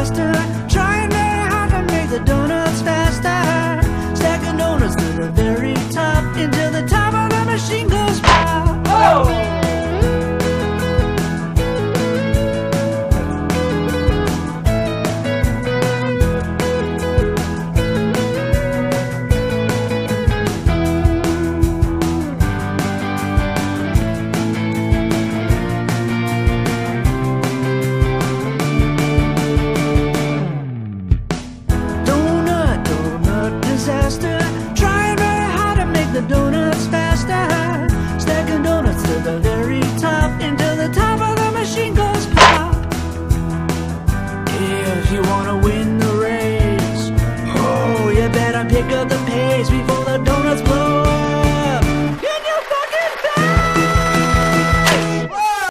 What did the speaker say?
disaster. Trying very hard to make the donuts faster. Stacking donuts to the very top until the top of the machine goes pop. Oh! Disaster. Trying very hard to make the donuts faster. Stacking donuts to the very top until the top of the machine goes pop. If you wanna win the race, oh, you better pick up the pace before